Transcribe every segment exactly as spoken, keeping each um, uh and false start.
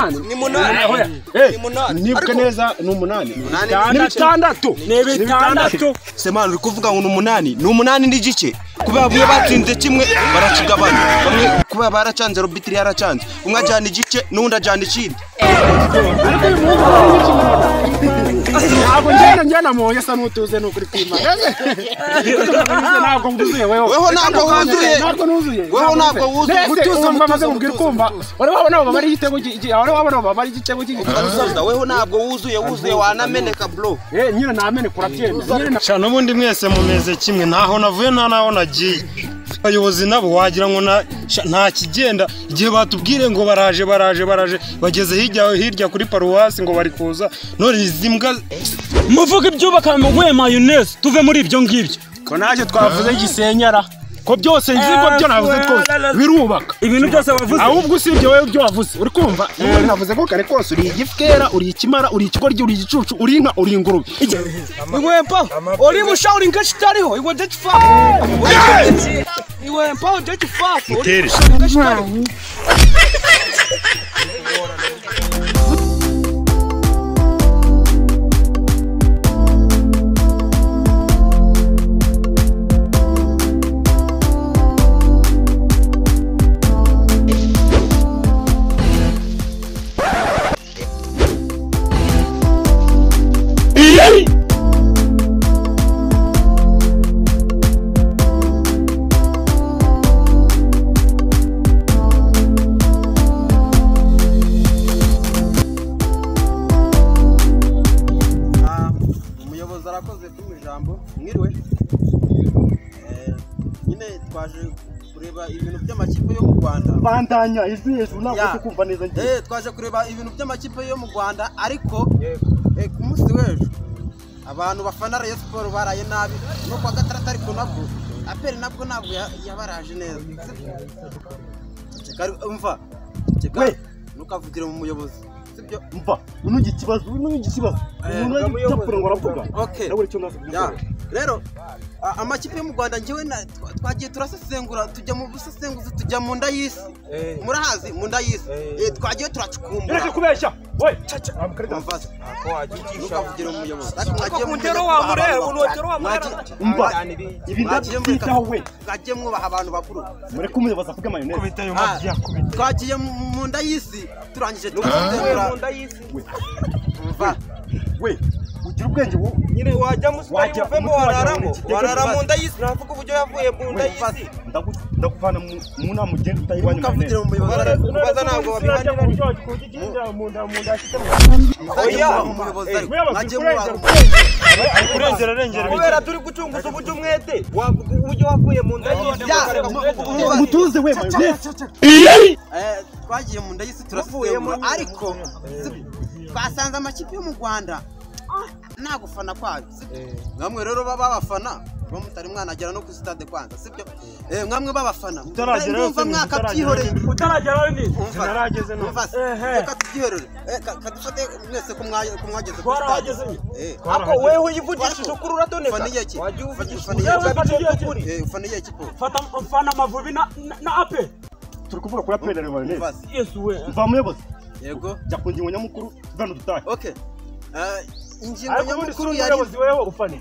umunani ni munani ni munani nibwe neza ni umunani ni bitandatu ni bitandatu semana uri kuvuga ngo ni umunani ni umunani n'igice kuba bamwe batsinze kimwe barakigabanya bamwe kuba baracanze robitiri yaracanze umwe ajyana igice n'undi ajyana ikindi ntabwo njyana njyana mu yasa n'utuze n'ukuri kwima ntabwo nguzuye weho weho ntabwo wuzuye ntabwo nuzuye weho ntabwo wuzuye mutuze mbamaze kubwira kumva wari wabona abo bari igitego wari wabona abo bari igitego cy'igitego weho ntabwo wuzuye wuzuye wanameneka bro eh nyine nameneka urabyemera cyane ubundi mwese mumeze kimwe ntaho navuye nta naho nagiye abayobozi nabo wagira ngo nta kigenda igihe batubwire ngo baraje baraje baraje bageze hirya hirya kuri paruwasi ngo bari kuza none izi mbwa muvuga ibyubaka mu mayonnaise tuve muri ibyo ngibyo ko naje twavuze gisenyara ko byose nzigo byo navuze twose birubaka ibintu byose wavuze ahubwo usibye wewe byo wavuze uri kumva navuze ko kare kose uri igifkera uri ikimara uri ikigoryi uri igicucu uri inka uri ingurube iwempa uri mushauri ngashitariho iwe date fa iwempa date fa mutere mwiriwe eh nyine twaje kureba ibintu by'amakipe yo mu Rwanda bandanya ijwi hejuru ntabwo kumva neza ngiye eh twaje kureba ibintu by'amakipe yo mu Rwanda ariko eh ku munsi w'ejo abantu bafana Rayon Sport baraye nabi no kwa gatandatu ariko nabwo aperi nabwo nabwo yabaraje neza cyekari umva cyekari nukavugire mu muyobozi sibyo mva unugi kibazo unugi kibazo umuntu yapfura ngo aravuga okay rero amakipe yo mu Rwanda ngiwe twagiye turasesengura tujya mu busesenguzi tujya mu nda y'isi murahazi mu nda y'isi twagiye turacukumbura reka kubeshya we amfasa ako wagicisha ukavugira mu muyobozi ati mwagiye mu ndero wa murero unotero wa murero umva ibi ndabyitaho we twagiye mwubaha abantu bakuru muri kumuyoboza avuga mayonnaise kubita yo mabya kubita twagiye mu nda y'isi turangije tumusengura mu nda y'isi umva we ugira ubwenge wo nyine wajya muswari uvemo wararamo warara mu nda y'isi navuga uburyo yavuye mu nda y'isi ndakuvana mu nama ugenda utayibanye ukavugira mu muyobozi kubaza ntabwo wabihanira mu nda mu nda ashite oya mu muyobozi mwagiye mwubaha kurengera rengera kubera turi gucunguza uburyo umwete uburyo wavuye mu nda y'isi mutuze we mayonnaise eh twagiye mu nda y'isi turasengura ariko twasanze amakipe yo mu Rwanda nta gufana kwayo ngamwe rero baba bafana bo mutari mwana agera no ku stade kwanza sibyo eh ngamwe babafana ndumva mwaka byihoreye utarageraho ni narageze no reka tubyihorere eh kadufate mwese ko mwageze ku stade eh ako wewe uyivugishije ukuri uratoneka faniye iki faniye iki eh faniye iki po fata mfana Amavubi na na ape turi kuvuga kuri aperi na mayonnaise yesu we mva muyobozi yego jya ku ngingo nyamukuru tuvana dutahe okay eh ingingo nyamukuru yari umuyobozi wewe ufane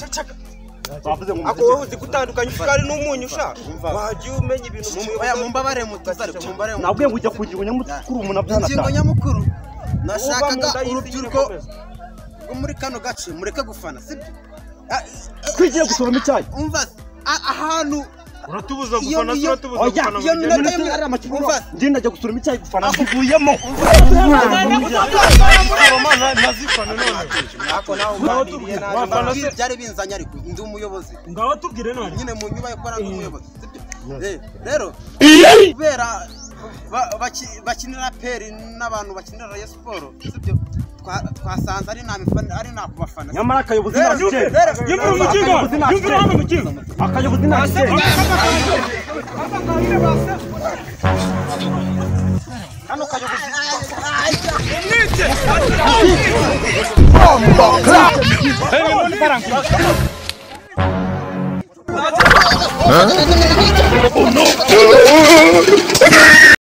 bavuze ngo ako wowe uzi gutandukanya isukari n'umunyu sha wagiye umenya ibintu mu oya mumbabare mutuzare mumbare nabwiye ngo ujya ku ngingo nyamukuru umuntu abyana ingingo nyamukuru nashakaga urubyiruko rwo muri kano gace mureke gufana sibyo twigiye gusoroma icyayi umva ahantu uratubuza gufana uratubuza gufana iyo minota ari amakipe ngenda ajya gusoroma icyayi gufana mvuyemo nazifana none ako nawe uganiriye nawe byari binzanya ariko ndi umuyobozi ngaho tubwire none nyine mu nyuba yakora umuyobozi sibyo rero kubera bakinira peri n'abantu bakinira Rayon Sport sibyo twasanze ari namifana ari nakubafana nyamara akayobozi nakije yumvira umukingo yumvira hano umukingo akayobozi nakije hano kayobozi bomba clap oh no